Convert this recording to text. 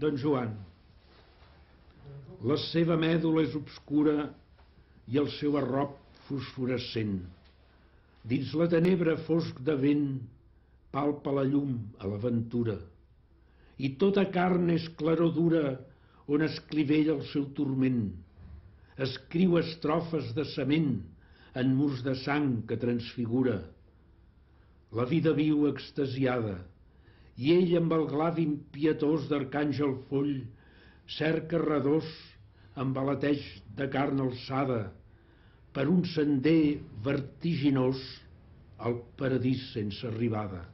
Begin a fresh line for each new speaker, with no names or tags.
Don Joan. La seva mèdula és obscura i el seu arrop fosforescent. Dins la tenebra fosc de vent palpa la llum a l'aventura, i tota carn és claror dura on es clivella el seu turment. Escriu estrofes de cement en murs de sang que transfigura. La vida viu extasiada, i ell amb el gladi impietós d'arcàngel foll cerca redós amb aleteix de carn alçada per un sender vertiginós al paradís sense arribada.